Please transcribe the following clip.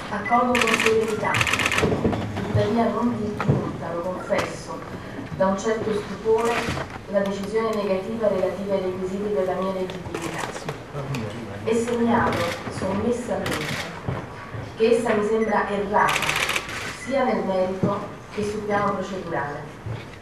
Accolgo con serenità, tuttavia non disgiunta, lo confesso, da un certo stupore la decisione negativa relativa ai requisiti per la mia legittimità. E segnalo sommessamente che essa mi sembra errata sia nel merito che sul piano procedurale.